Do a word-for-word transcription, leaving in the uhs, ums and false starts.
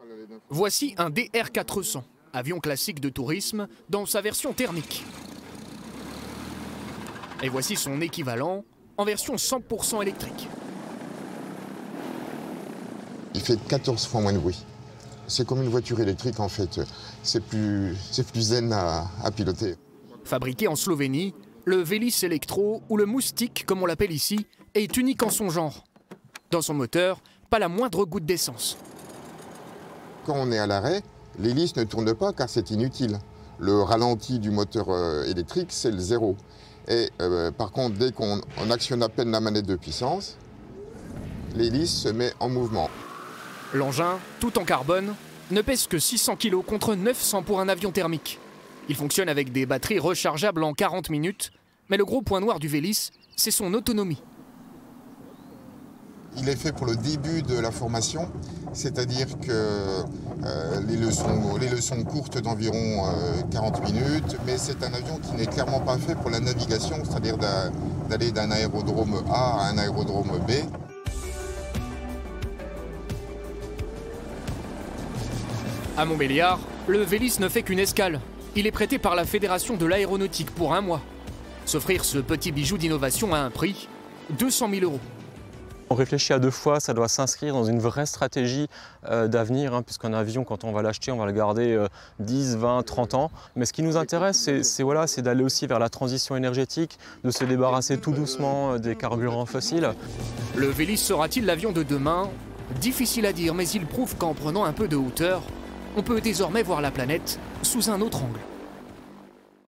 Voici un D R quatre cents, avion classique de tourisme dans sa version thermique. Et voici son équivalent en version cent pour cent électrique. Il fait quatorze fois moins de bruit. C'est comme une voiture électrique en fait, c'est plus, c'est plus zen à, à piloter. Fabriqué en Slovénie, le Velis Electro, ou le Moustique comme on l'appelle ici, est unique en son genre. Dans son moteur, pas la moindre goutte d'essence. Quand on est à l'arrêt, l'hélice ne tourne pas car c'est inutile. Le ralenti du moteur euh, électrique, c'est le zéro. Et euh, par contre, dès qu'on actionne à peine la manette de puissance, l'hélice se met en mouvement. L'engin, tout en carbone, ne pèse que six cents kilos contre neuf cents pour un avion thermique. Il fonctionne avec des batteries rechargeables en quarante minutes, mais le gros point noir du Velis, c'est son autonomie. Il est fait pour le début de la formation, c'est-à-dire que euh, les, leçons, les leçons courtes d'environ euh, quarante minutes, mais c'est un avion qui n'est clairement pas fait pour la navigation, c'est-à-dire d'aller d'un aérodrome A à un aérodrome B. À Montbéliard, le Velis ne fait qu'une escale. Il est prêté par la Fédération de l'aéronautique pour un mois. S'offrir ce petit bijou d'innovation à un prix, deux cent mille euros. On réfléchit à deux fois, ça doit s'inscrire dans une vraie stratégie euh, d'avenir, hein, puisqu'un avion, quand on va l'acheter, on va le garder euh, dix, vingt, trente ans. Mais ce qui nous intéresse, c'est voilà, c'est d'aller aussi vers la transition énergétique, de se débarrasser tout doucement euh, des carburants fossiles. Le Velis sera-t-il l'avion de demain? Difficile à dire, mais il prouve qu'en prenant un peu de hauteur, on peut désormais voir la planète sous un autre angle.